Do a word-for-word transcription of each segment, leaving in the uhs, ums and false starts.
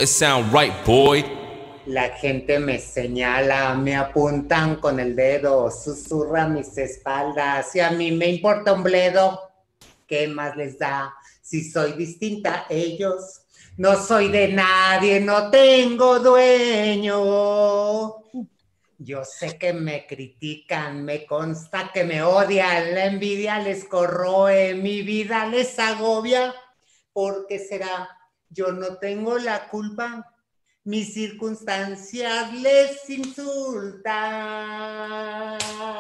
It sound right, boy. La gente me señala, me apuntan con el dedo, susurra mis espaldas y a mí me importa un bledo. ¿Qué más les da si soy distinta a ellos? No soy de nadie, no tengo dueño. Yo sé que me critican, me consta que me odian, la envidia les corroe, mi vida les agobia. ¿Por qué será? Yo no tengo la culpa. Mis circunstancias les insultan.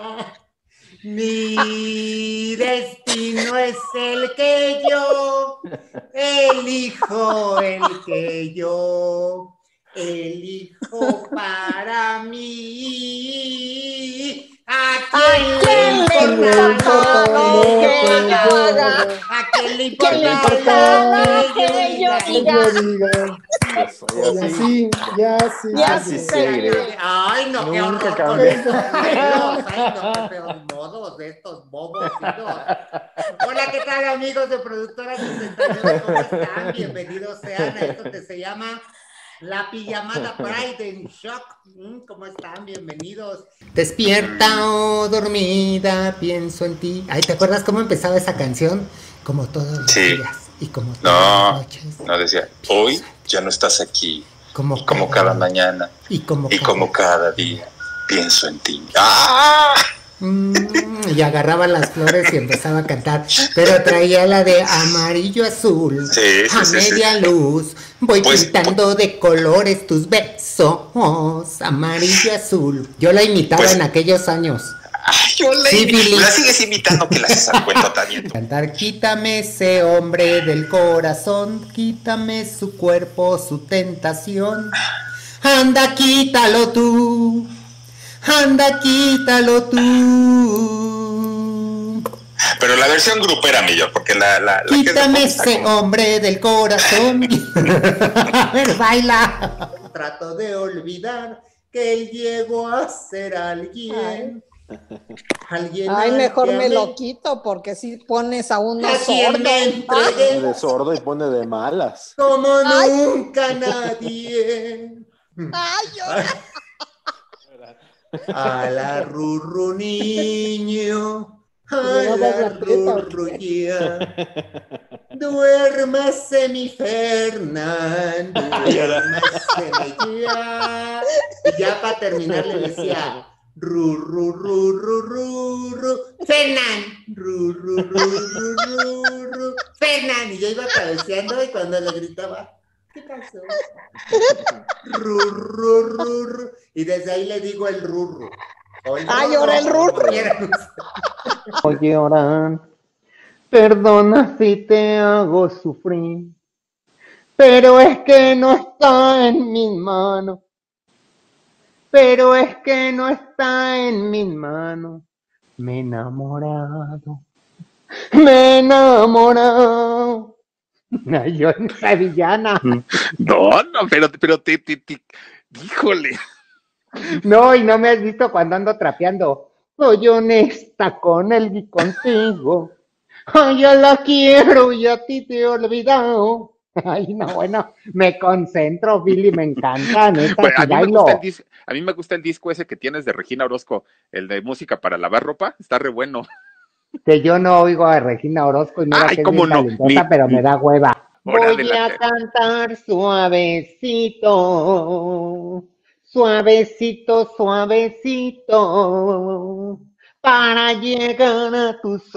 Mi destino es el que yo elijo, el que yo elijo para mí. ¿A quién le importa lo que yo haga? ¿A quién le importa lo que yo diga? Y así, ya sí. Ya sí seguiré. Ay, no, qué Nunca horror con cambié. estos pelos. Ay, no, qué feos modos de estos bobos. Hola, ¿qué tal, amigos de Productora sesenta y nueve? ¿Cómo están? Bienvenidos sean a esto que se llama La Pijamada Pride en Shock. ¿Cómo están? Bienvenidos. Despierta o dormida, pienso en ti. Ay, ¿te acuerdas cómo empezaba esa canción? Como todos los Sí. días y como todas No, las noches. no decía, hoy ya no estás aquí, Como, y como cada mañana, y como, y cada, como cada día, pienso en ti. ¡Ah! Mm, y agarraba las flores y empezaba a cantar, pero traía la de amarillo azul, Sí, sí, a sí, sí. media luz, voy Pues, pintando de colores tus besos, amarillo azul. Yo la imitaba Pues- en aquellos años. Ay, yo la, Sí, Billy. la sigues imitando que la haces al cuento también. Cantar, quítame ese hombre del corazón, quítame su cuerpo, su tentación. Anda, quítalo tú, anda, quítalo tú. Pero la versión grupera, millón, porque la... la, la que es de Quítame pop está ese como- hombre del corazón. A ver, baila. Trato de olvidar que él llegó a ser alguien. Alguien Ay, al mejor que me amé. lo quito porque si pones a uno ¿A quién sordo. me entregué? Pone de sordo y pone de malas. Como Ay. nunca nadie. Ay, yo. A la rurru niño, a Le dabas la la teta, ¿o rurru qué? ya. Duérmase mi Fernán, duérmase ya. Y ya para terminar le decía, ru, ru, ru, ru, ru, ru, Fernán, ru, ru, ru, ru, ru, ru, Fernán. Y yo iba cabeceando y cuando le gritaba, ¿qué pasó? Ru, ru, ru, ru. Y desde ahí le digo el rurru. O el Ay, rurru, ahora el como rurru. quieran. Oye, Orán, perdona si te hago sufrir, pero es que no está en mis manos, pero es que no está en mis manos. Me he enamorado, me he enamorado. Ay, yo en sevillana. No, no, pero, pero te, te, te- híjole. No, y no me has visto cuando ando trapeando. Soy honesta con él y contigo. Ay, yo la quiero y a ti te he olvidado. Ay, no, bueno, me concentro, Billy, me encanta, neta, Bueno, a, si mí me bailo. gusta el dis- a mí me gusta el disco ese que tienes de Regina Orozco, el de música para lavar ropa, está re bueno. Que yo no oigo a Regina Orozco y mira Ay, que es cómo bien no, talentosa, ni- pero me da hueva. Órale, Voy la- a cantar suavecito, suavecito, suavecito, para llegar a tus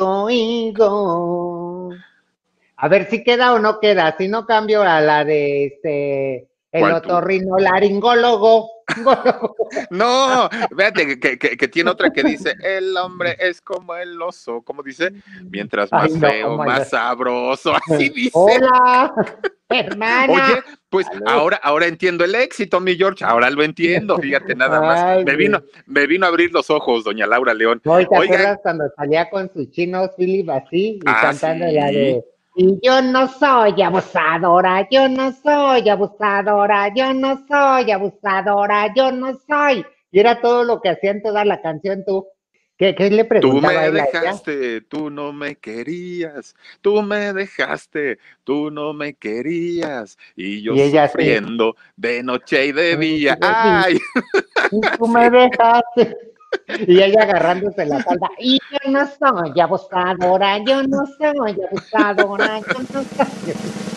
oídos. A ver si queda o no queda, si no cambio a la de este, el ¿Cuál tú? otorrinolaringólogo. No, fíjate que, que- que tiene otra que dice, el hombre es como el oso, ¿cómo dice? Mientras más Ay, no, feo, ¿cómo más es? sabroso, así dice. Hola, hermana. Oye, pues Salud. ahora, ahora entiendo el éxito, mi George, ahora lo entiendo, fíjate nada más. Ay, Me sí. vino, me vino a abrir los ojos, doña Laura León. Hoy, ¿te Oiga, acuerdas cuando salía con sus chinos Philip así y Ah, cantando sí. la de y yo no soy abusadora, yo no soy abusadora, yo no soy abusadora, yo no soy. Y era todo lo que hacía en toda la canción tú. ¿Qué, qué le Tú preguntaba me él a ella? dejaste, tú no me querías, tú me dejaste, tú no me querías, y yo Y ella así, sufriendo de noche y de día. y ¡Ay! tú me dejaste. Y ella agarrándose la falda. Y yo no soy abusadora, yo no soy abusadora, yo no soy.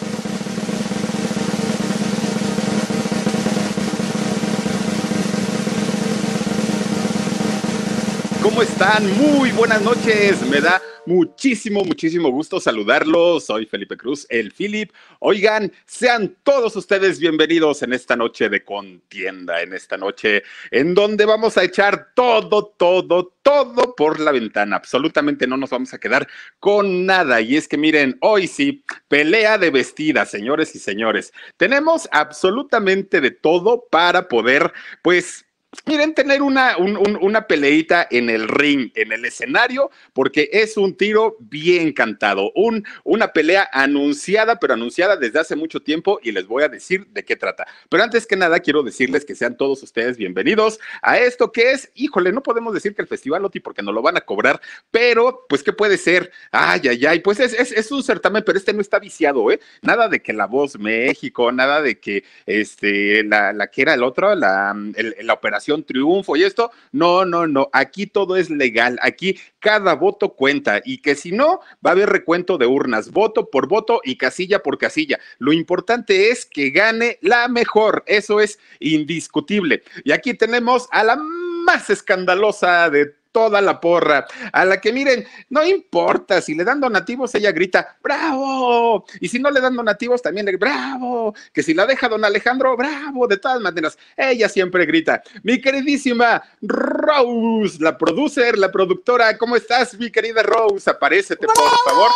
¿Cómo están? Muy buenas noches. Me da muchísimo, muchísimo gusto saludarlos. Soy Felipe Cruz, el Philip. Oigan, sean todos ustedes bienvenidos en esta noche de contienda, en esta noche en donde vamos a echar todo, todo, todo por la ventana. Absolutamente no nos vamos a quedar con nada. Y es que miren, hoy sí, pelea de vestidas, señores y señores. Tenemos absolutamente de todo para poder, pues, miren, tener una, un, un, una peleita en el ring, en el escenario, porque es un tiro bien cantado, un, una pelea anunciada, pero anunciada desde hace mucho tiempo, y les voy a decir de qué trata. Pero antes que nada, quiero decirles que sean todos ustedes bienvenidos a esto que es, híjole, no podemos decir que el Festival Oti porque nos lo van a cobrar, pero pues ¿qué puede ser? Ay, ay, ay, pues es, es, es un certamen, pero este no está viciado, ¿eh? Nada de que La Voz México, nada de que este, la, la que era el otro, la, el, la operación Triunfo y esto, no, no, no, aquí todo es legal, aquí cada voto cuenta y que si no, va a haber recuento de urnas, voto por voto y casilla por casilla. Lo importante es que gane la mejor, eso es indiscutible. Y aquí tenemos a la más escandalosa de toda la porra, a la que miren, no importa, si le dan donativos, ella grita, ¡bravo! Y si no le dan donativos, también le ¡bravo! Que si la deja don Alejandro, ¡bravo! De todas maneras, ella siempre grita. Mi queridísima Rose, la producer, la productora, ¿cómo estás, mi querida Rose? Aparécete, por favor.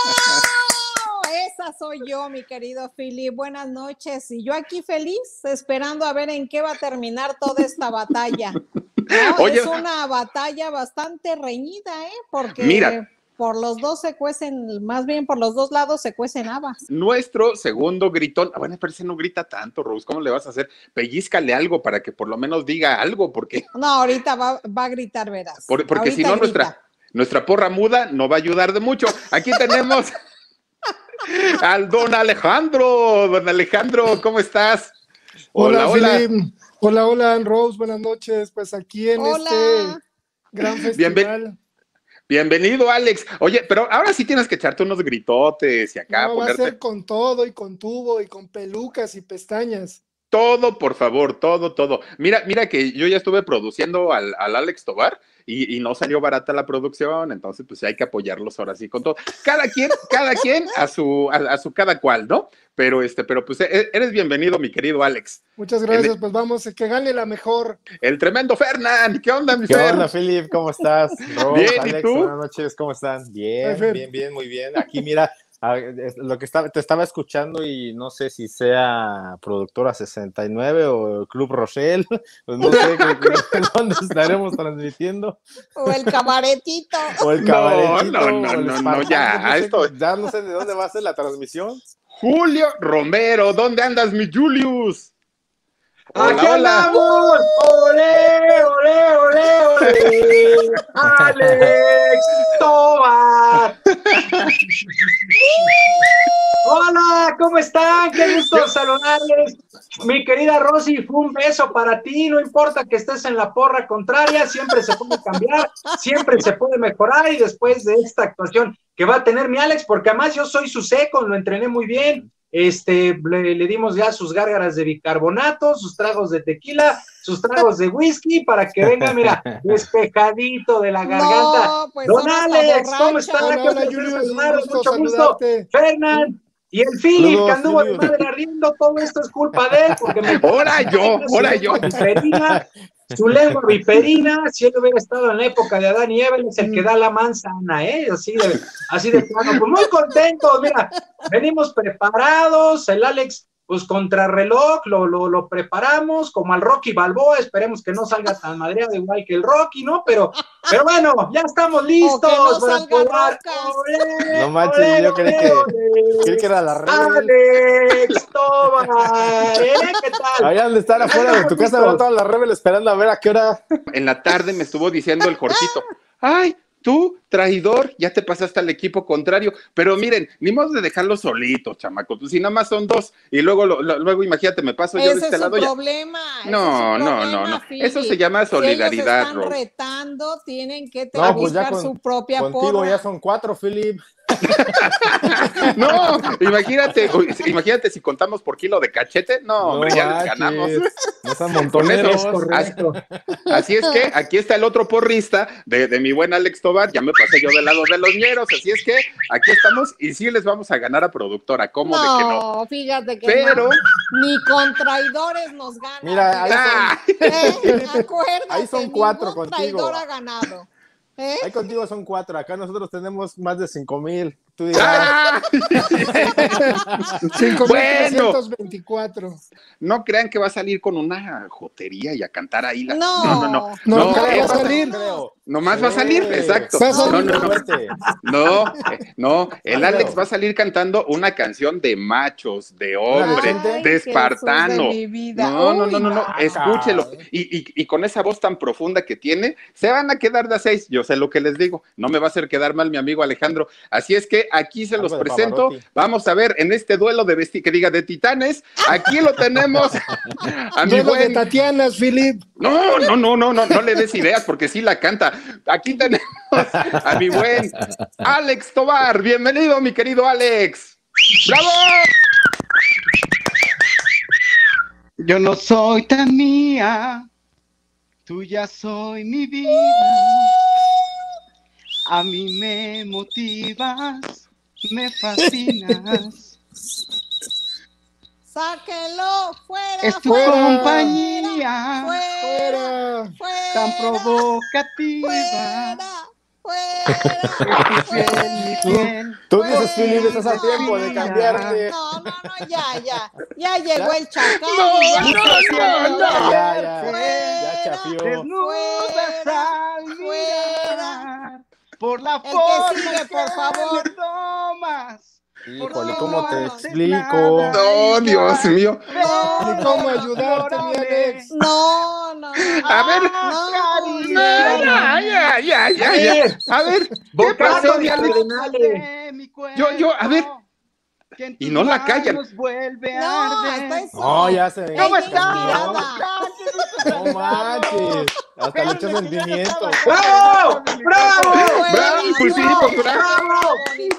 Esa soy yo, mi querido Philip. Buenas noches. Y yo aquí feliz, esperando a ver en qué va a terminar toda esta batalla. No, Oye, es una batalla bastante reñida, ¿eh? Porque mira, por los dos se cuecen, más bien por los dos lados se cuecen habas. Nuestro segundo gritón, bueno, pero ese no grita tanto, Rose, ¿cómo le vas a hacer? Pellízcale algo para que por lo menos diga algo, porque... No, ahorita va, va a gritar, verás. Por, porque ahorita si no, nuestra, nuestra porra muda no va a ayudar de mucho. Aquí tenemos al don Alejandro. Don Alejandro, ¿cómo estás? Hola, hola. Philip. Hola, hola, Rose, buenas noches. Pues aquí en hola. este gran festival. Bienven Bienvenido, Alex. Oye, pero ahora sí tienes que echarte unos gritotes y acá no, ponerte... va a ser con todo y con tubo y con pelucas y pestañas. Todo, por favor, todo, todo. Mira, mira que yo ya estuve produciendo al, al Alex Tobar y, y no salió barata la producción, entonces pues hay que apoyarlos ahora sí con todo. Cada quien, cada quien a su, a, a su cada cual, ¿no? Pero este, pero pues eres bienvenido, mi querido Alex. Muchas gracias, el, pues vamos, que gane la mejor. El tremendo Fernán, ¿qué onda, mi ¿Qué Fer? onda, Philip? ¿Cómo estás? Rose, bien, Alex, ¿y tú? Buenas noches, ¿cómo están? Bien, Ay, bien, bien, muy bien. Aquí mira, lo que estaba, te estaba escuchando y no sé si sea Productora sesenta y nueve o Club Rochelle, pues no sé dónde estaremos transmitiendo. O el camaretito. O el camaretito. No, no, no, no, no, ya, no sé, esto... ya no sé de dónde va a ser la transmisión. Julio Romero, ¿dónde andas, mi Julius? Hola, ¡aquí andamos! ¡Olé, olé, olé, olé! ¡Alex Tobar! Hola, ¿cómo están? ¡Qué gusto saludarles! Mi querida Rosy, fue un beso para ti, no importa que estés en la porra contraria, siempre se puede cambiar, siempre se puede mejorar, y después de esta actuación que va a tener mi Alex, porque además yo soy su seco, lo entrené muy bien, este, le, le dimos ya sus gárgaras de bicarbonato, sus tragos de tequila, sus tragos de whisky, para que venga, mira, despejadito de la garganta. No, pues don Alex, ¿cómo está? Hola, hola, Julius, mucho gusto, Fernán. Y el Philip, Saludos, que anduvo de madre arriendo, todo esto es culpa de él, porque me... ¡Ahora yo! ¡Ahora yo! Viperina, su lengua viperina, si él hubiera estado en la época de Adán y Eva, es el que da la manzana, ¿eh? Así de, así de plano. Pues muy contentos, mira, venimos preparados, el Alex, pues contrarreloj, lo, lo, lo preparamos, como al Rocky Balboa, esperemos que no salga tan madreado igual que el Rocky, ¿no? Pero, pero bueno, ya estamos listos. No para probar. Olé, no manches, olé, yo creí que, creí que era la red. Alex Tobar, ¿eh? ¿Qué tal? Ahí han de estar afuera de tu casa, van toda la rebel esperando a ver a qué hora. En la tarde me estuvo diciendo el Jorgito, ay, tú, traidor, ya te pasaste al equipo contrario. Pero miren, ni modo de dejarlos solitos, chamacos. Pues si nada más son dos, y luego, lo, lo, luego imagínate, me paso yo de este lado. Ese es su problema. No, no, no, no. Eso se llama solidaridad, si ellos están retando, tienen que no, buscar pues con, su propia contigo porra. Contigo ya son cuatro, Philip. No, imagínate, imagínate si contamos por kilo de cachete. No, no hombre, ya les ganamos. No son montoneros. Así, así es que aquí está el otro porrista de, de mi buen Alex Tobar. Ya me pasé yo del lado de los ñeros. Así es que aquí estamos y sí les vamos a ganar a productora. ¿Cómo no, de que no? Fíjate que Pero no, ni con traidores nos ganan. Mira, ahí son, eh, acuérdate, ahí son cuatro ningún contigo. Traidor ha ganado. ¿Eh? Ahí contigo son cuatro, acá nosotros tenemos más de cinco mil. Tú dirás. cinco mil trescientos veinticuatro. No crean que va a salir con una jotería y a cantar ahí. La... No, no, no, no. No, no, no eh, va a salir. Nomás sí. va a salir, exacto. Va a salir. No, no, no. No, eh, no, el Alex va a salir cantando una canción de machos, de hombre, Ay, de espartano. De no, no, Uy, no, no, no, escúchelo. Y, y, y con esa voz tan profunda que tiene, se van a quedar de a seis. Yo sé lo que les digo. No me va a hacer quedar mal mi amigo Alejandro. Así es que aquí se los presento. Pavarotti. Vamos a ver en este duelo de vesti que diga de titanes. Aquí lo tenemos a mi duelo buen... de Tatianas, Philip. No, no, no, no, no, no le des ideas porque sí la canta. Aquí tenemos a mi buen Alex Tobar. Bienvenido, mi querido Alex. ¡Bravo! Yo no soy tan mía, tuya soy mi vida. A mí me motivas, me fascinas. Sáquenlo fuera, es tu fuera, compañía fuera, fuera, tan provocativa. Fuera, fuera, fuera, mi piel. Tú dices, Philip, estás a tiempo de cambiarte. No, no, no, ya, ya. Ya llegó el chacal. No, no, no, no. Ya, ya. Ya chafió. Desnudas al mirar por la el forma que sigue, por favor. que tomas. Híjole, ¿cómo te explico? No, Dios mío. No, ¿y cómo ayudarte, mi Alex? No, no. A ver. No, no, ya, ya, ya, ya, ya. A ver, ¿qué pasó, mi Alex? Yo, yo, a ver. Y no la callan. No, está eso. No, ya se. ¿Cómo está? No manches. Hasta le echó sentimiento. ¡Bravo! ¡Bravo! ¡Bravo! Pues sí, pues bravo.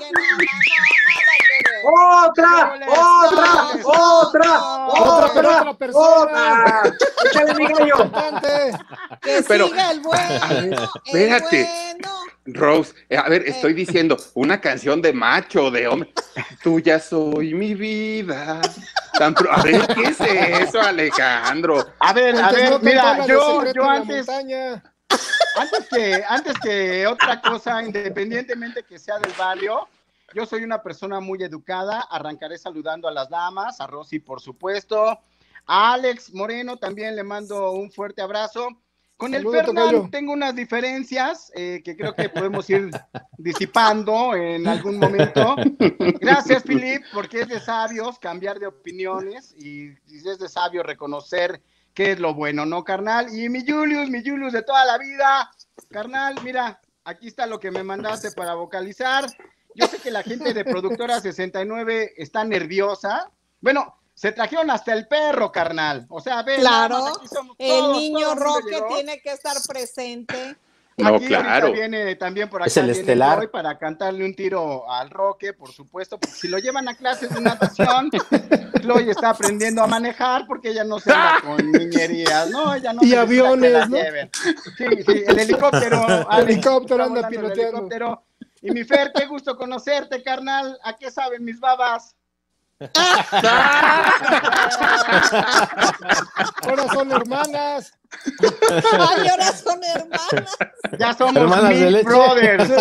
¡Otra! ¡Otra! ¡Otra! ¡Otra! ¡Otra persona! ¡Échale mi gallo! Que Pero, siga el bueno. Espérate. El bueno. Rose, a ver, estoy diciendo una canción de macho, de hombre. Tuya soy mi vida. Tan pro... A ver, ¿qué es eso, Alejandro? A ver, a ver, no mira, yo, yo en antes, antes que, antes que otra cosa, independientemente que sea del barrio, yo soy una persona muy educada. Arrancaré saludando a las damas, a Rosy, por supuesto. A Alex Moreno también le mando un fuerte abrazo. Con el Fernán tengo unas diferencias eh, que creo que podemos ir disipando en algún momento. Gracias, Philip, porque es de sabios cambiar de opiniones y, y es de sabio reconocer qué es lo bueno, ¿no, carnal? Y mi Julius, mi Julius de toda la vida, carnal, mira, aquí está lo que me mandaste para vocalizar. Yo sé que la gente de Productora sesenta y nueve está nerviosa. Bueno, se trajeron hasta el perro, carnal. O sea, ven, claro, todos, el niño Roque tiene que estar presente. No, aquí claro. Viene también por acá. Es el estelar. Hoy para cantarle un tiro al Roque, por supuesto, porque si lo llevan a clases de natación, Chloe está aprendiendo a manejar porque ella no se anda con niñerías, ¿no? Ella no y aviones, ¿no? Lleven. Sí, sí, el helicóptero. El helicóptero anda piloteando. Helicóptero. Y mi Fer, qué gusto conocerte, carnal. ¿A qué saben mis babas? Ahora son hermanas. Ay, ahora son hermanas. Ya somos hermanas de leche. Brothers.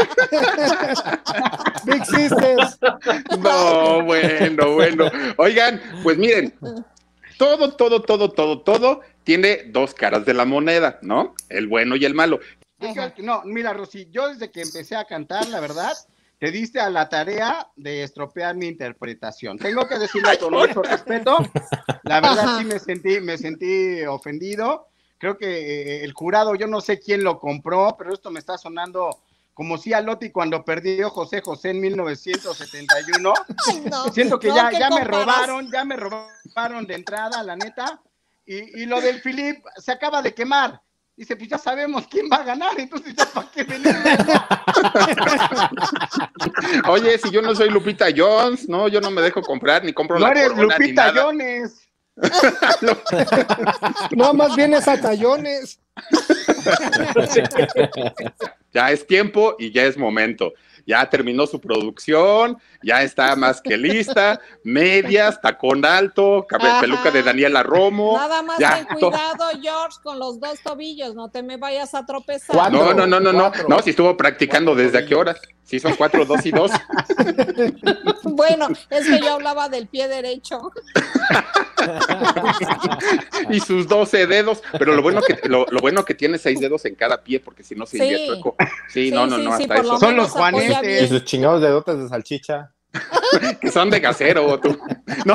Big Sisters. No, bueno, bueno. Oigan, pues miren, todo, todo, todo, todo, todo tiene dos caras de la moneda, ¿no? El bueno y el malo. No, mira, Rosy, yo desde que empecé a cantar, la verdad, te diste a la tarea de estropear mi interpretación. Tengo que decirle con mucho respeto, la verdad sí me sentí, me sentí ofendido. creo que el jurado, yo no sé quién lo compró, pero esto me está sonando como si a Lotti cuando perdió José José en mil novecientos setenta y uno. Ay, no, siento que no, ya, ya me robaron, ya me robaron de entrada, la neta. Y, y lo del Philip se acaba de quemar. Dice, pues ya sabemos quién va a ganar, entonces ya para qué venir. Oye, si yo no soy Lupita Jones, no, yo no me dejo comprar, ni compro no la eres corona, Lupita Jones. No, más bien es a tallones. Ya es tiempo y ya es momento. Ya terminó su producción, ya está más que lista, medias, tacón alto, cabello, peluca de Daniela Romo. Nada más ya, ten cuidado, George, con los dos tobillos, no te me vayas a tropezar. Cuatro, no, no, no, no, cuatro, no, no, si estuvo practicando desde a qué horas. Sí, son cuatro, dos y dos. Bueno, es que yo hablaba del pie derecho. Y sus doce dedos, pero lo bueno que lo, lo bueno que tiene seis dedos en cada pie, porque si no se iría chueco. Sí, sí, no, no, sí, no, hasta sí, eso. Son los juanetes. Y sus chingados dedotes de salchicha. Que son de gasero, tú. No.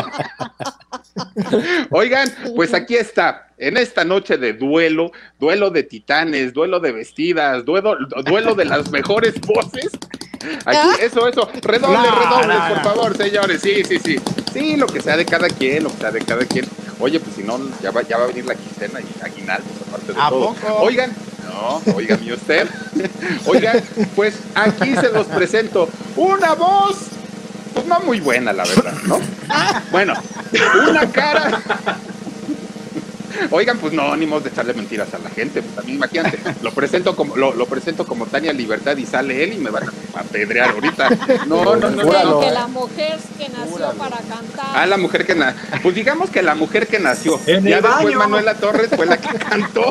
Oigan, pues aquí está, en esta noche de duelo, duelo de titanes, duelo de vestidas, duelo, duelo de las mejores voces. Aquí, eso, eso, redobles, no, redobles, no, no. por favor, señores, sí, sí, sí. Sí, lo que sea de cada quien, lo que sea de cada quien. Oye, pues si no, ya va, ya va a venir la quincena y aguinaldos, aparte de ¿A todo. poco? Oigan, no, oigan, ¿y usted? Oigan, pues aquí se los presento. Una voz, pues no muy buena, la verdad, ¿no? Bueno, una cara. Oigan, pues no, ni modo de echarle mentiras a la gente, pues también imagínate, lo presento como, lo, lo presento como Tania Libertad y sale él y me van a apedrear ahorita. No, no, no, no. no. Que la mujer que nació Júralo. para cantar. Ah, la mujer que nació. Pues digamos que la mujer que nació. En ya el después baño. Manuela Torres fue la que cantó.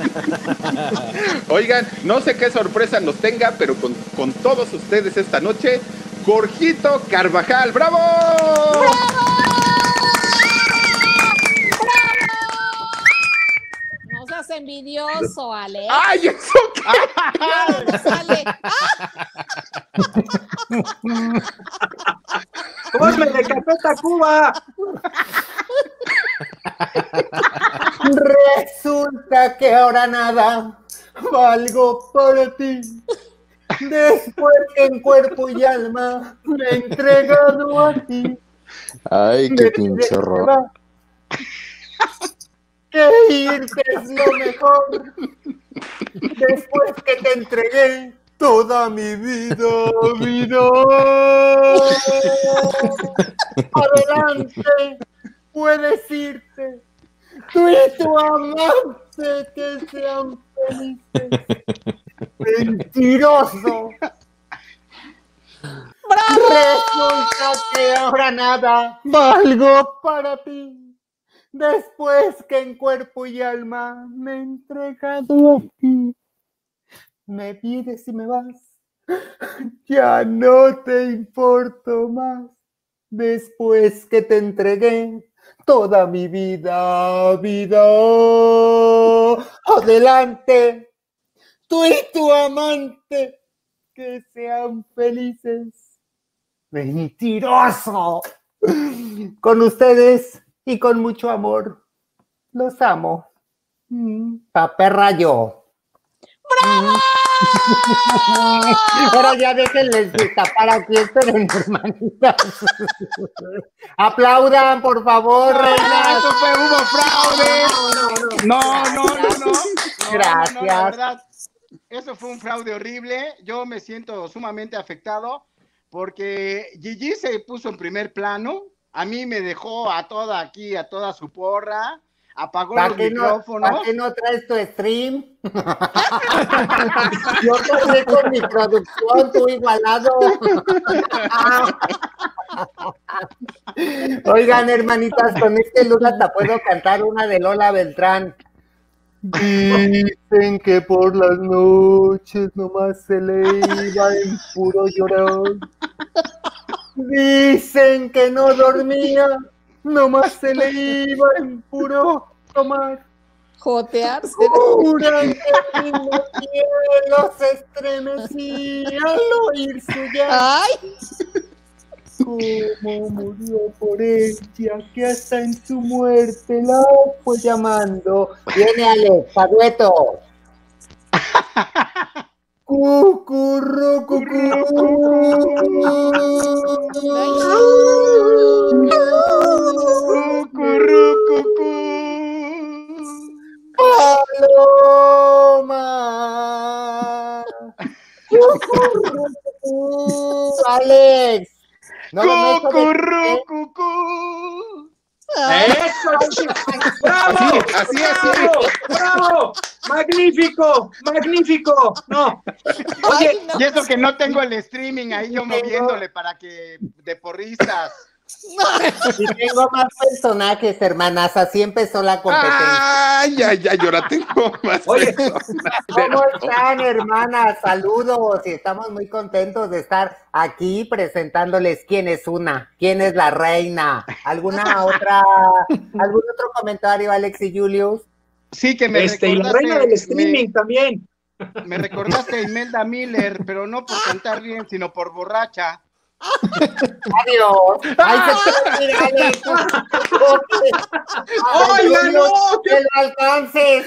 Oigan, no sé qué sorpresa nos tenga, pero con, con todos ustedes esta noche, Jorgito Carvajal. ¡Bravo! ¡Bravo! No seas envidioso, Ale. ¡Ay, eso qué! Ya no sale. ¡Ponme de Café Tacuba! Resulta que ahora nada valgo para ti. Después que en cuerpo y alma me he entregado a ti. Ay, qué pinche horror. Que irte es lo mejor. Después que te entregué toda mi vida, vida. Adelante, puedes irte. Tú y tu amante que sean felices. Mentiroso. ¡Bravo! Resulta que ahora nada valgo para ti. Después que en cuerpo y alma me he entregado a ti. Me pides y me vas. Ya no te importo más. Después que te entregué toda mi vida, vida. Adelante, tú y tu amante, que sean felices. Mentiroso. Con ustedes y con mucho amor. Los amo. Mm, Paperrayo. ¡Bravo! Ahora ya déjenles destapar aquí, esperen, hermanitas. Aplaudan, por favor, no, reinas. Eso fue, hubo fraude. No, no, no, no. no Gracias. No, no, la verdad, eso fue un fraude horrible. Yo me siento sumamente afectado porque Gigi se puso en primer plano. A mí me dejó a toda aquí, a toda su porra. Apagó los micrófonos. ¿Para qué no traes tu stream? Yo corrí con mi producción, tú igualado. Oigan, hermanitas, con este luz hasta puedo cantar una de Lola Beltrán. Dicen que por las noches nomás se le iba en puro llorar. Dicen que no dormía, nomás se le iba en puro tomar. Jotearse. Juran que el cielo se estremecía al oír su llanto. ¡Ay! Cómo murió por ella, que hasta en su muerte la fue llamando. Viene Alex, Pagüeto. Cucurru, cucurru. Cucurru, cucú. Paloma. Cucurru, cucú. Alex. No, Cucurru, cucú. ¡Eso! ¡Bravo! Así, así, así. ¡Bravo! ¡Bravo! ¡Magnífico! ¡Magnífico! No. Oye, Ay, no. Y eso que no tengo el streaming ahí yo moviéndole para que de porristas. Y tengo más personajes, hermanas. Así empezó la competencia. Ay, ay, ay, ahora tengo más. Oye, personas. ¿Cómo están, hermanas? Saludos y estamos muy contentos de estar aquí presentándoles quién es una, quién es la reina. ¿Alguna otra, algún otro comentario, Alex y Julius? Sí, que me este, y la recordaste, reina del streaming me, también. me recordaste a Imelda Miller, pero no por cantar bien, sino por borracha. Adiós. Ay, se puede ir, Alex. Ay, ¡Oiga, Julius, no! que lo alcances.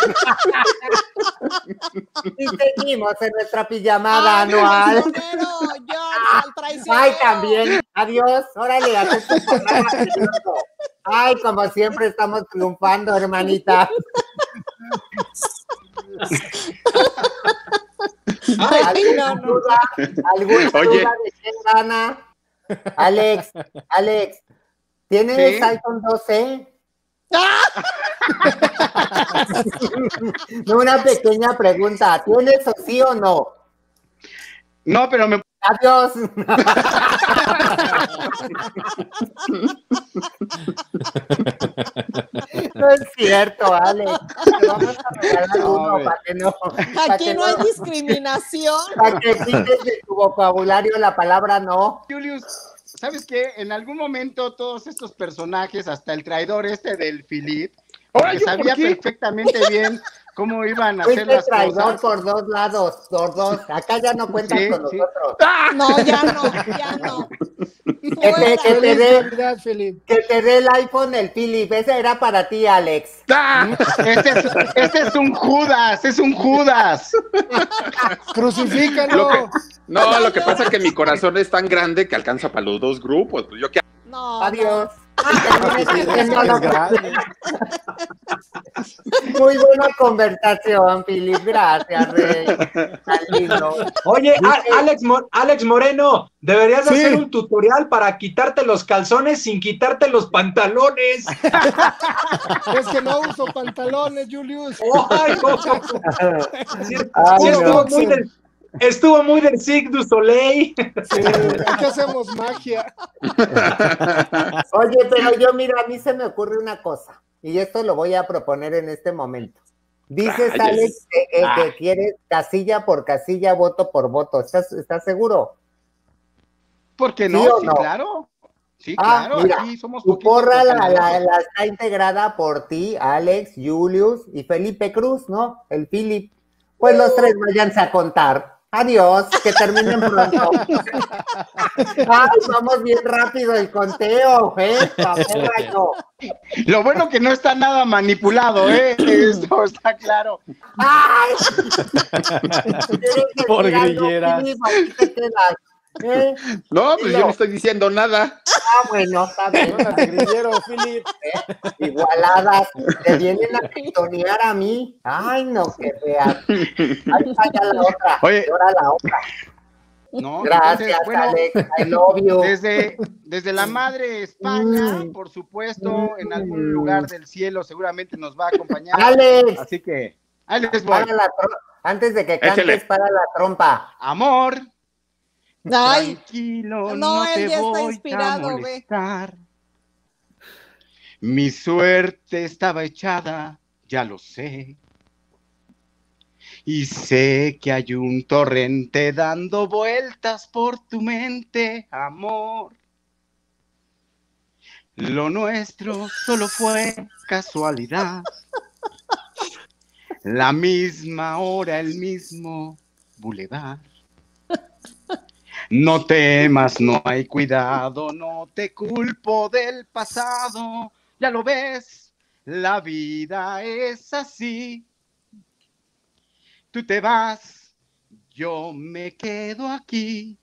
Y seguimos en nuestra pijamada Ay, anual. traicionero, George, al traicionero. Ay, también. Adiós. Órale, haz tu programa, precioso. Ay, como siempre estamos triunfando, hermanita. Ay, ¿Alguna no, no. duda? ¿Alguna Oye. duda de quién gana? Alex, Alex, ¿tienes Sí. iPhone doce? No, una pequeña pregunta. ¿Tienes o sí o no? No, pero me Adiós. No es cierto, Alex. Te vamos a regalar uno Ay. para que no. para Aquí que no hay discriminación. Para que quites de tu vocabulario la palabra no. Julius, ¿sabes qué? En algún momento todos estos personajes, hasta el traidor este del Philip, Ahora, porque ¿yo por sabía qué? perfectamente bien cómo iban a hacer Fuiste las traidor cosas. por dos lados, por dos. Acá ya no cuentas Sí, con sí. nosotros. No, ya no, ya no. Que te, Fuera. que te Feliz dé, Navidad, Felipe. que te dé el iPhone, el Philip. Ese era para ti, Alex. ¡Ah! Este es, este es un Judas, es un Judas. Crucifícalo. Lo que- no, lo que pasa es que mi corazón es tan grande que alcanza para los dos grupos. Pues yo que No, Adiós. Es grande. Muy buena conversación, Philip. Gracias, Rey. Tan lindo. Oye, a- Alex, Mo- Alex Moreno, deberías de Sí. hacer un tutorial para quitarte los calzones sin quitarte los pantalones. Es que no uso pantalones, Julius. Ay, cómo- Sí, Ay, sí, estuvo, no. muy del, estuvo muy del Cirque du Soleil. Sí, aquí hacemos magia. Oye, pero yo, mira, a mí se me ocurre una cosa, y esto lo voy a proponer en este momento. Dices, Ay, Alex, que, que- ah. que quieres casilla por casilla, voto por voto. ¿Estás, estás seguro? ¿Por qué ¿Sí no? o Sí, no? claro. Sí, Ah, claro, mira, aquí somos Tu poquitos porra la, candidatos. la- la está integrada por ti, Alex, Julius y Felipe Cruz, ¿no? El Philip. Pues los tres váyanse a contar. Adiós, que terminen pronto. Ay, vamos bien rápido el conteo, ¿eh? Papel rayo. Lo bueno que no está nada manipulado, ¿eh? Esto está claro. ¡Ay! ¿Quieres decir Por algo, grilleras. Philip? Aquí te quedas, ¿eh? no, pues yo Dilo. no estoy diciendo nada. Ah, bueno, está bien. Zona de grillero, Philip. Igualadas, te vienen a pitonear a mí. Ay, no, qué fea. Ahí está ya la otra. Oye. Y ahora la otra. ¿No? Gracias, Entonces, bueno, Alex. I love you. Desde, desde la madre España, Mm. por supuesto, en algún lugar del cielo seguramente nos va a acompañar. Alex, Así que, ahí les voy. para la tro- antes de que cantes, Échale. para la trompa. Amor, Ay, tranquilo, no, no, él te ya está voy inspirado, a ve. molestar. Mi suerte estaba echada, ya lo sé. Y sé que hay un torrente dando vueltas por tu mente, amor. Lo nuestro solo fue casualidad. La misma hora, el mismo bulevar. No temas, no hay cuidado, no te culpo del pasado. Ya lo ves, la vida es así. Tú te vas, yo me quedo aquí.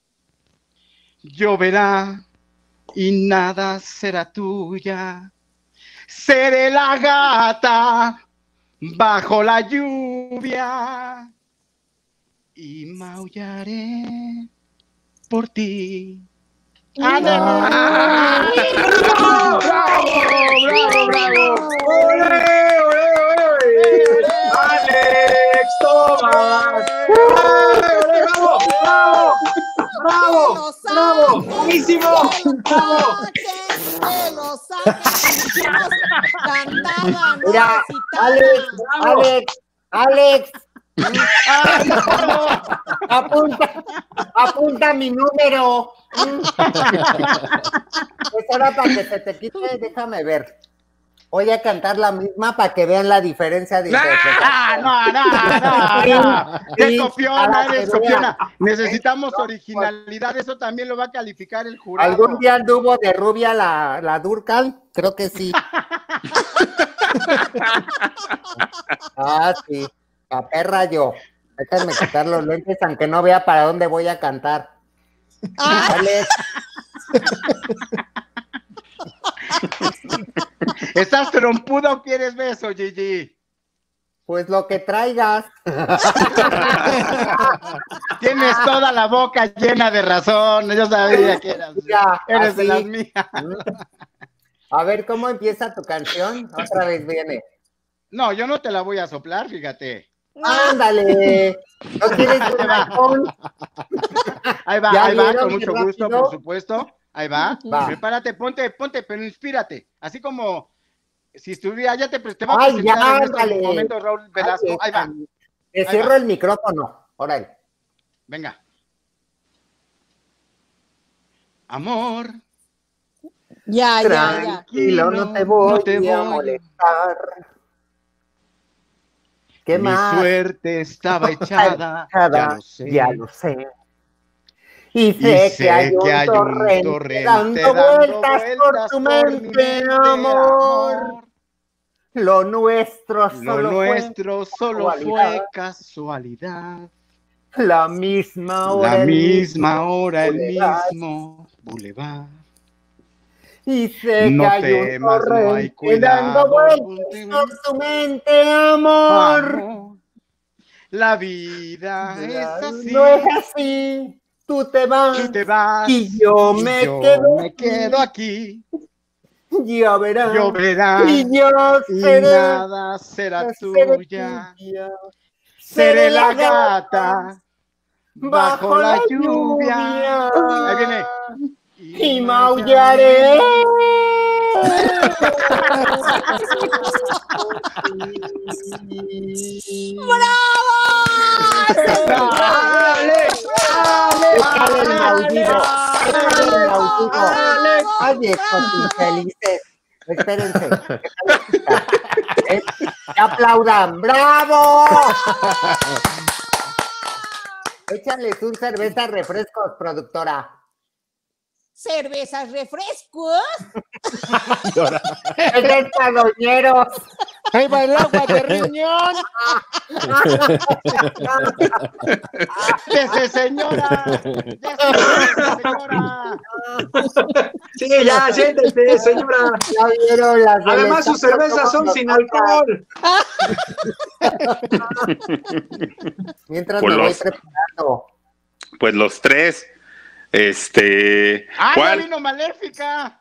Lloverá y nada será tuya. Seré la gata bajo la lluvia y maullaré por ti. ¡Bravo! ¡Bravo! ¡Bravo! ¡Bravo! ¡Ole, ole, ole! ¡Alex Tomás! ¡Bravo! ¡Bravo! ¡Bravo! ¡Bravo! ¡Buenísimo! ¡Bravo! Mira, Alex, Alex, Alex. Ay, no. Apunta, apunta mi número. Pues ahora para que se te quite, déjame ver. Voy a cantar la misma para que vean la diferencia de interpretación. No, no, no, no. Eres copiona, eres copiona. Necesitamos originalidad, eso también lo va a calificar el jurado. ¿Algún día anduvo de rubia la, la Durcal? Creo que sí. Ah, sí. La perra yo. Déjenme quitar los lentes aunque no vea para dónde voy a cantar. Alex. ¿Estás trompudo o quieres beso, Gigi? Pues lo que traigas. Tienes toda la boca llena de razón. Yo sabía que eras. Ya, eres así. de las mías. A ver, ¿cómo empieza tu canción? Otra vez viene. No, yo no te la voy a soplar, fíjate. ¡Ándale! ¿No quieres un iPhone? Ahí va, ahí va, con mucho gusto, por supuesto. Ahí va. Va. Prepárate, ponte, ponte, pero inspírate. Así como si estuviera, ya te, te va a Ay, presentar ya, en este ándale. momento Raúl Velasco. Ay, Ahí va. Te Ahí cierro va. el micrófono. Órale. Venga. Amor. Ya, ya, ya. Tranquilo, no te voy, no te a voy. molestar. ¿Qué Mi más? suerte estaba echada, ya lo sé. Ya lo sé. Y sé, Y sé que, hay un, que hay un torrente, torrente dando, dando vueltas, por vueltas tu por mente, mi mente, amor. amor. Lo nuestro Lo solo nuestro fue solo fue casualidad. casualidad. La misma hora. La el misma mismo hora, el bulevar. mismo bulevar. Y sé No que hay un temas, no hay torrente cuidado, dando vueltas ponte- por tu mente, amor. Amor. La vida es así. No es así. Tú te vas. Tú te vas Y yo y me yo quedo me quedo aquí. Ya verás. Lloverá Y yo y seré. nada será seré tuya. tuya. Seré la gata bajo la lluvia. Ahí viene. Y maullaré. ¡Ale! Déjale el maullido. Déjale el maullido. Oye, cosas infelices. Espérense. Eh, que aplaudan. ¡Bravo! Échales un cerveza refrescos, productora. ¿Cervezas refrescos? Es de cadoñeros. Ahí va el agua de riñón. ¡Dese, señora! ¡Dese, señora! Sí, ya, siéntese, señora. Ya vieron las del Además, sus estadio, cervezas son cómo sin nos alcohol. Mientras Pues me voy los- preparando. Pues los tres. Este. ¡Ah, ya ¿Cuál? vino Maléfica!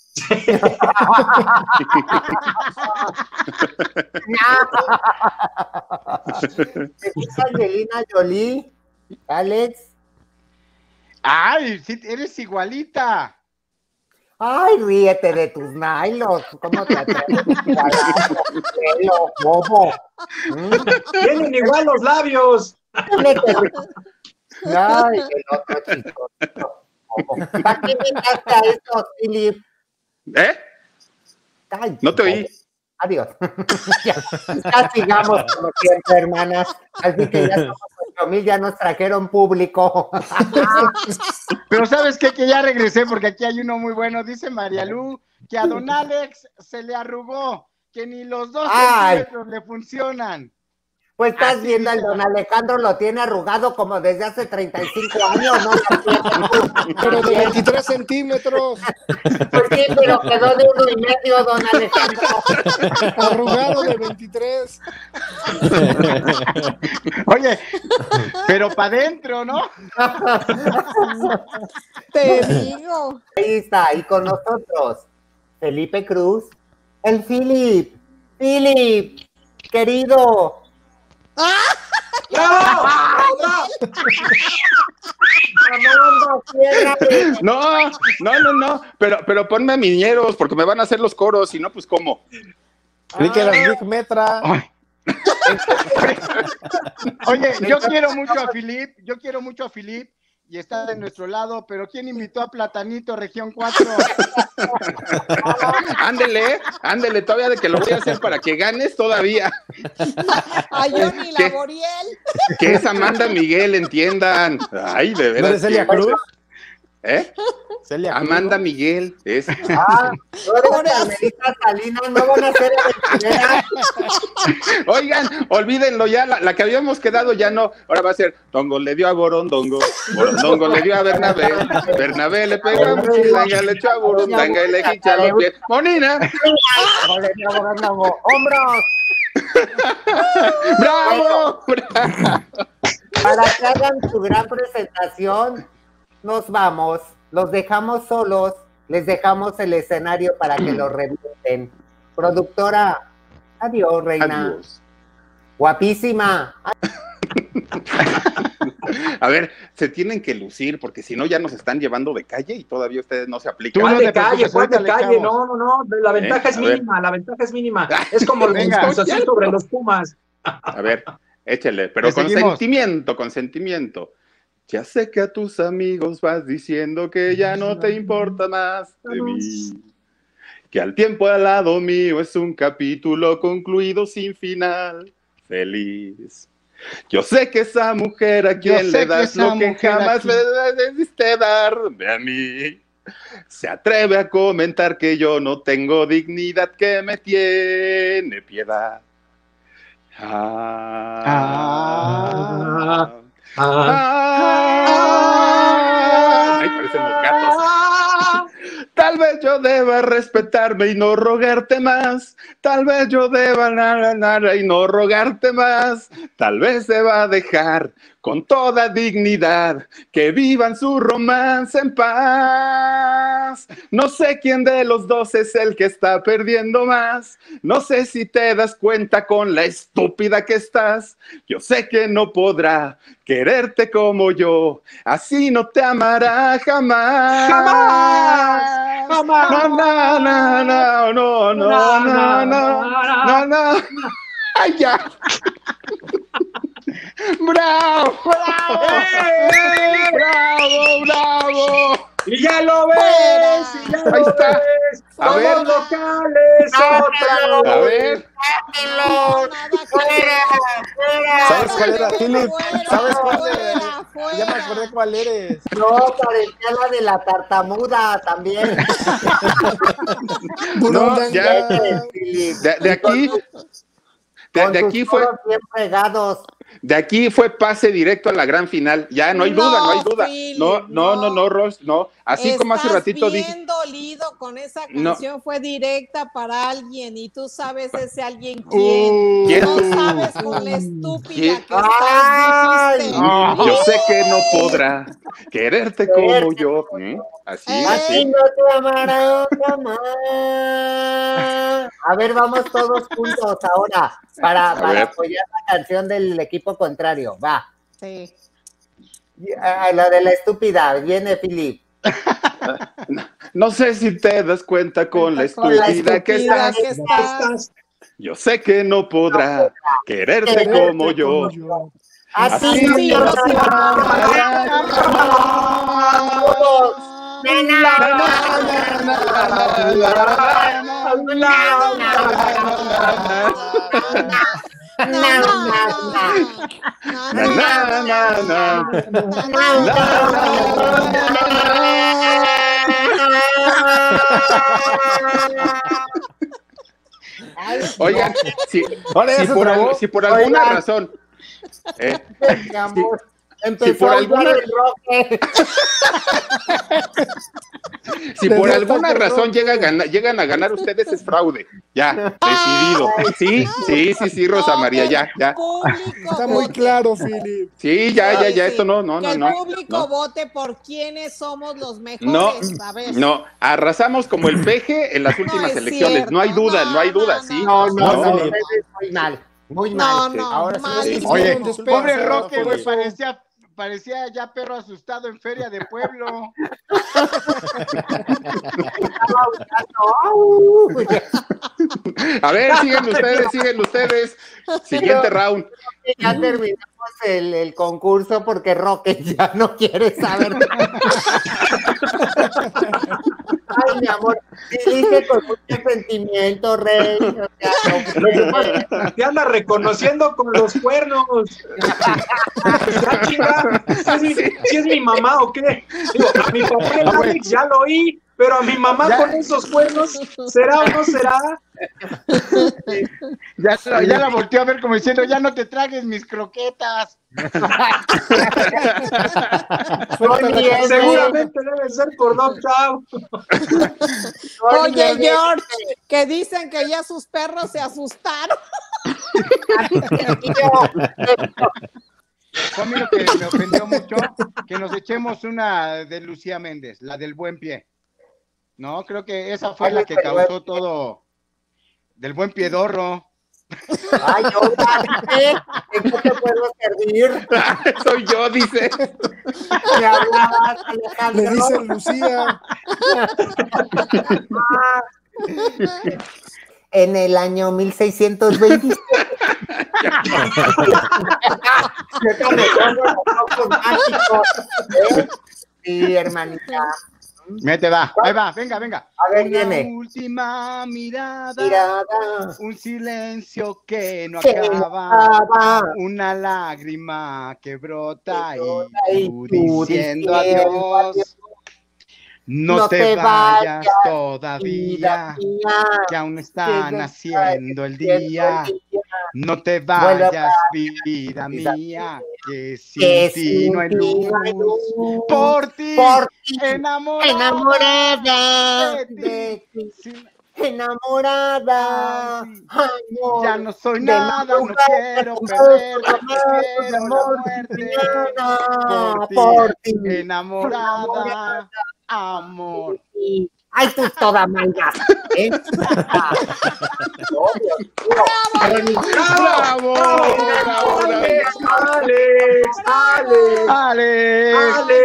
¿Te gusta Angelina Jolie? Alex. ¡Ay, sí, eres igualita! Ay, ríete de tus nailos. ¿Cómo te atreves? Pelo, bobo. ¿Mm? Tienen igual los labios. Ríete. Ay, el otro chico. ¿Para qué inventaste a esto, Philip? ¿Eh? Ay, No te oí. Adiós. ya, ya sigamos como siempre, hermanas. Así que ya estamos mil ya nos trajeron público. Pero ¿sabes qué? Que ya regresé porque aquí hay uno muy bueno. Dice María Lu que a don Alex se le arrugó, que ni los dos Ay. centímetros le funcionan. Pues estás Así viendo, el dice. don Alejandro lo tiene arrugado como desde hace treinta y cinco años, ¿no? Pero de veintitrés centímetros. Pues sí, pero quedó de uno y medio, don Alejandro. Arrugado de veintitrés. Oye, pero para adentro, ¿no? Te digo. Ahí está, y con nosotros, Felipe Cruz, el Philip. Philip, querido. ¡Bravo! No, no, no, no, pero, pero ponme miñeros porque me van a hacer los coros, si no, pues ¿cómo? Creí que eras Big Metra. Ay. Oye, yo quiero mucho a Filip, yo quiero mucho a Filip y está de nuestro lado, pero ¿quién invitó a Platanito Región cuatro? Ándele, ándele, todavía de que lo voy a hacer para que ganes todavía. A Johnny ¿Qué? Laboriel. Que es Amanda Miguel, entiendan. Ay, de ¿No veras. eres Celia Cruz? ¿Eh? Celia Cruz, Amanda ¿no? Miguel, es. Ah, no eres Carmelita Salinas, no van a ser aventureras. Oigan, olvídenlo ya, la, la que habíamos quedado ya no. Ahora va a ser, Dongo le dio a Borondongo, Borondongo le dio a Bernabé, Bernabé le pegó a Mochilanga, le echó a Burundanga y le hincha los pies. ¡Monina! ¡Hombros! ¡Bravo! ¡Bravo! Para que hagan su gran presentación, nos vamos, los dejamos solos, les dejamos el escenario para que los revienten. Productora, adiós, reina. Adiós. Guapísima. A ver, se tienen que lucir porque si no ya nos están llevando de calle y todavía ustedes no se aplican. Tú ¿Cuál no de te calle? preocupes, ¿Cuál de ahorita le calle? echamos. No, no, no, la ventaja Eh, es a ver. mínima, la ventaja es mínima. Es como los Venga. Cruz Azul sobre los Pumas. A ver, échale, pero Le con seguimos. sentimiento, con sentimiento. Ya sé que a tus amigos vas diciendo que ya no te importa más de mí. Que al tiempo al lado mío es un capítulo concluido sin final feliz. Yo sé que esa mujer a quien sé le que das esa lo que mujer jamás aquí- le debiste darme a mí. Se atreve a comentar que yo no tengo dignidad, que me tiene piedad. Ah, Ah, ah, ah. Ay, parecen los gatos. Tal vez yo deba respetarme y no rogarte más. Tal vez yo deba nada, nada y no rogarte más. Tal vez deba dejar con toda dignidad que vivan su romance en paz. No sé quién de los dos es el que está perdiendo más. No sé si te das cuenta con la estúpida que estás. Yo sé que no podrá quererte como yo. Así no te amará jamás. ¡Jamás! ¡Jamás! No, no, no, no, no, no, no, no, no, no. ¡Ay, ya! ¡Bravo! ¡Bravo! ¡Eh! ¡Bravo, bravo! Y ya lo ves, y ya Ahí lo está. ves. A Somos ver. locales otra A vez. ver. No, nada que ¿Sabes cuál era, Philip? Fuera, ¿Sabes cuál fuera, era? fuera. Ya me acordé cuál eres. No, parecía la de la tartamuda también. No, ya. Philip. De, de aquí, de, Con de tus aquí fue, codos bien pegados. de aquí fue pase directo a la gran final. Ya no hay No, duda, no hay duda. Philip, No, no, no, no. no, Ros, no. Así como hace Estás ratito bien dije. dolido con esa No. canción, fue directa para alguien y tú sabes ese alguien Uh, quién. ¿Quién? No sabes con la estúpida ¿Quién? que estás, Ay, dijiste. no. Yo sé que no podrá quererte como yo. ¿Mm? Así, Eh. Así así. no te amará jamás. A ver, vamos todos juntos ahora para, para ver. apoyar la canción del equipo contrario. Va. Sí. Ah, la de la estúpida. Viene Philip. No sé si te das cuenta con la Con la estúpida que estúpida estás. que estás. Yo sé que no podrá quererte Quererte como yo. Así, Así no te no amará te jamás. Todos. Oigan, si, si, por, al, si por alguna Oigan. razón eh, mi amor, si, si por alguna si por alguna razón llega a ganar, llegan a ganar ustedes es fraude, ya, decidido. Sí, sí, sí, sí, Rosa María, ya, ya. Está muy claro, Philip. Sí, ya, ya, ya, esto no, no, no, no. Que el público no. vote por quiénes somos los mejores, no, ¿sabes? No, arrasamos como el peje en las últimas no elecciones, cierto, no hay duda, no, no hay duda, no, sí. No, no, no, no, no, muy mal, muy mal. No, no, ahora mal. Sí. Oye, pobre Roque, güey, parecía... Parecía ya perro asustado en feria de pueblo. A ver, siguen ustedes, siguen ustedes. Siguiente round. Ya terminamos el, el concurso porque Roque ya no quiere saber. Ay, mi amor, dirige con mucho sentimiento, Rey. O sea, no, te anda reconociendo con los cuernos. Ya, chinga, ¿si es, mi, ¿si es mi mamá o qué? Digo, a mi papá el Alex ya lo oí, pero a mi mamá ya. Con esos cuernos, ¿será o no será? Ya, ya la volteó a ver como diciendo, ya no te tragues mis croquetas. Oye, seguramente debe ser por Dog Chow. Oye, George, que dicen que ya sus perros se asustaron. A mí lo que me ofendió mucho, que nos echemos una de Lucía Méndez, la del buen pie. No, creo que esa fue Ay, la que causó todo, del buen piedorro. Ay, yo, ¿en qué te puedo servir? Soy yo, dice. Me hablabas, Alejandro. Le dice Lucía. Ah, en el año mil seiscientos veintisiete. ¿Eh? Sí, hermanita. Mete, va, ahí va, venga, venga. A ver, una viene. última mirada, mirada, un silencio que no que acaba, acaba, una lágrima que brota, brota y tú, y tú diciendo adiós. adiós. No, no te, te vayas, vayas todavía, vida, que aún está naciendo el día. el día. No te vayas, vida mía, que sin que ti no hay luz. luz. Por ti, por ti enamorada, enamorada de, de ti. Sí. Enamorada, amor, ya no soy nada, no quiero perder, quiero la muerte. Por ti, por ti. Enamorada, enamorada, amor. Ay, tú toda maldad. ¿Eh? ¡Bravo! ¡Bravo! ¡Bravo! ¡Alex! ¡Alex! ¡Alex!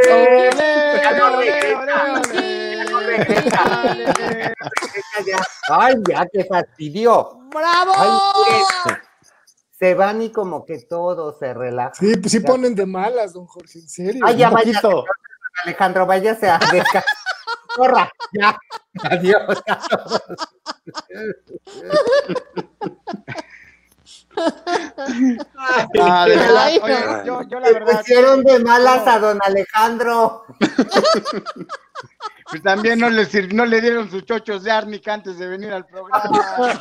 ¡Alex! Ay, ya, qué fastidio. ¡Bravo! Ay, se van y como que todo se relaja. Sí, pues sí ponen de malas, don Jorge, en serio. Ay, ya vaya, Alejandro, váyase a descansar. Corra, ya. Adiós. Ah, de verdad, oye, yo, yo la verdad. Le pusieron de malas no. a don Alejandro. Pues también no le, no le dieron sus chochos de árnica antes de venir al programa.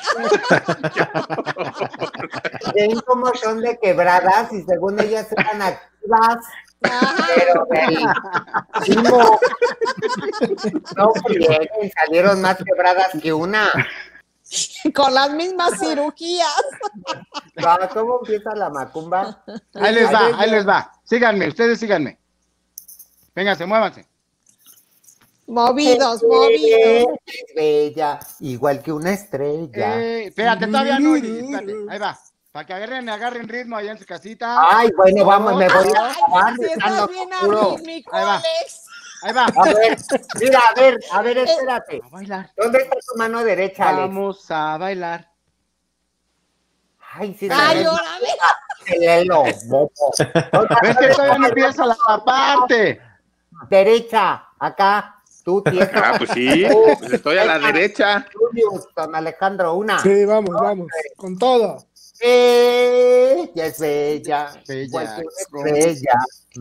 Ven como son de quebradas y según ellas eran activas. Pero el primo, no frieguen, salieron más quebradas que una. Con las mismas cirugías. ¿Cómo empieza la macumba? Ahí les va, ahí les va. Síganme, ustedes síganme. Vénganse, muévanse. Movidos, movidos. Es bella, igual que una estrella. Eh, espérate, todavía no. Espérate, ahí va. Para que agarren, agarren ritmo allá en su casita. Ay, bueno, vamos, me voy a acabar. Si estás bien arrítmico, Alex. Ahí va. A ver, mira, a ver, a ver, espérate. A bailar. ¿Dónde está tu mano derecha, Alex? Vamos a bailar. Ay, sí. Ay, órale. ¿Ves que todavía no empieza la parte? Derecha, acá. Tú tienes. Ah, pues sí, pues estoy a la derecha. Don Alejandro, una. Sí, vamos, vamos, con todo. Ella es bella, Bella. bella.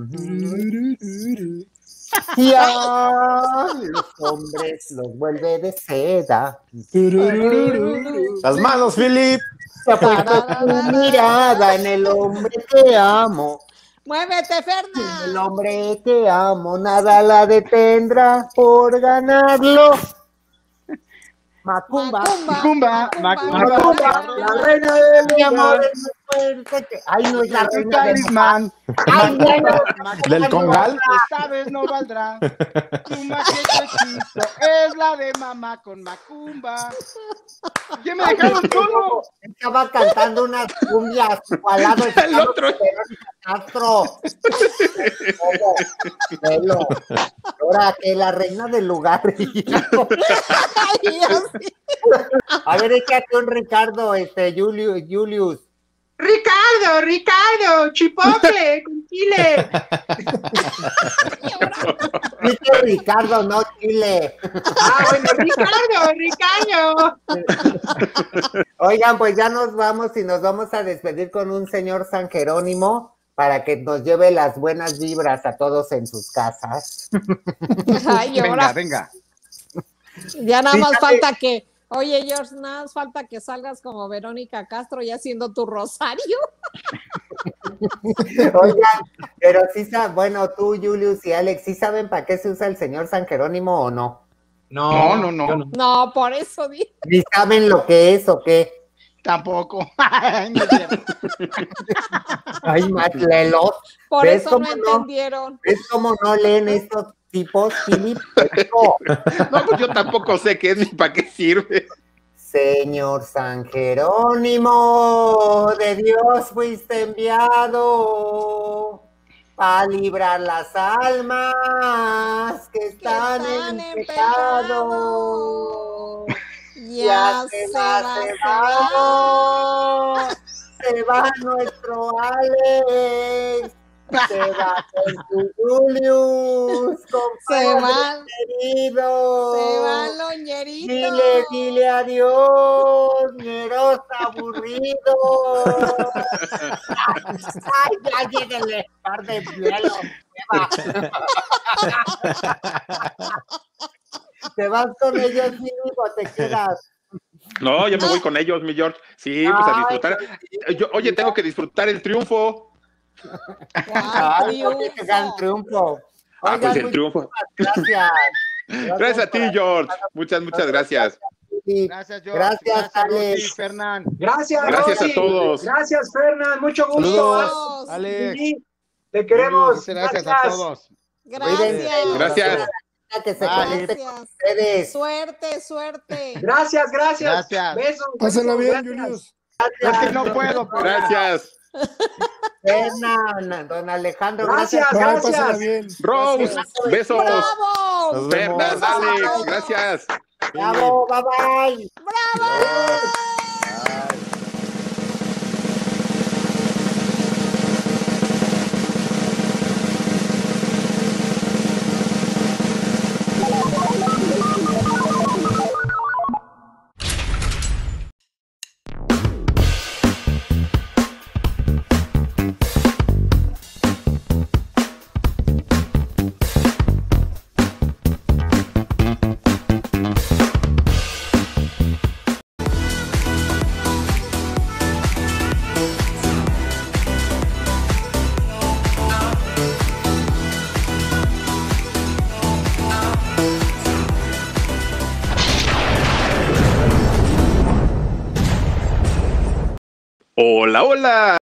Y a los hombres los vuelve de seda. Las manos, Philip. Para tu mirada en el hombre que amo. Muévete, Ferna. El hombre que amo, nada la detendrá por ganarlo. Macumba. Macumba, Macumba, Macumba, la reina de mi amor es muy fuerte. Ay, no es la el reina de talismán. Ay, no, no, Macumba ¿Del no Congal? valdrá, esta vez no valdrá. Tu maqueta hechizo es la de mamá con Macumba. ¿Quién me dejaron solo? Estaba cantando unas cumbias al lado de El otro. Castro. Pelo. Ahora que la reina del lugar. A ver, échate un Ricardo, este, Julius, Julius. Ricardo, Ricardo, chipotle con chile. Dice Ricardo, no Chile. Ah, bueno, Ricardo, Ricardo. Oigan, pues ya nos vamos y nos vamos a despedir con un señor San Jerónimo para que nos lleve las buenas vibras a todos en sus casas. Ay, ahora, Venga, venga. ya nada más Fíjate. falta que, oye, George, nada más falta que salgas como Verónica Castro ya haciendo tu rosario. Oigan, pero sí saben, bueno, tú, Julius y Alex, ¿sí saben para qué se usa el señor San Jerónimo o no? No, no, no. yo no. No, por eso di. ¿Ni saben lo que es o qué? Tampoco. No es cierto. Ay, Matlelos. Por ¿Ves eso no cómo no? entendieron. ¿Ves cómo no leen estos tipos, Philip? No. No, pues yo tampoco sé qué es ni para qué sirve. Señor San Jerónimo, de Dios fuiste enviado para librar las almas que Que están, están en, en pecado. pecado. Ya se va, se va. Se va nuestro Alex. Se va con tu Julius. Se va. Querido. Se va el loñerito. Dile, dile adiós, ñeros aburrido. Ay, ya lléguenle, par de pielos. ¿Te vas con ellos, Philip, o te quedas? No, yo me voy con ellos, mi George. Sí, pues a Ay, disfrutar. Yo, oye, tengo que disfrutar el triunfo. Ay, oye, que gran triunfo. Ah, pues el Oigan, triunfo. muchísimas Gracias. Gracias a ti, George. Muchas, muchas gracias. Gracias, George. Gracias, Alex. Rosy, Fernán. Gracias, Gracias Rosy. a todos. Gracias, Fernan. Mucho gusto. Saludos. Alex. Sí, te queremos. Muchas gracias a todos. Gracias. Gracias. Que se Bye. conecten con Gracias. ustedes. Suerte, suerte. Gracias, gracias. Gracias. Besos. Pásenla besos, bien, gracias. Julius. Es que no puedo. pero- Gracias. Fernan, don Alejandro, Gracias, Bye, gracias. pásenla bien. Rose, Gracias. besos. ¡Bravo! Nos vemos. Fernan, Alex, gracias. Bravo, bye bye. Hola, hola.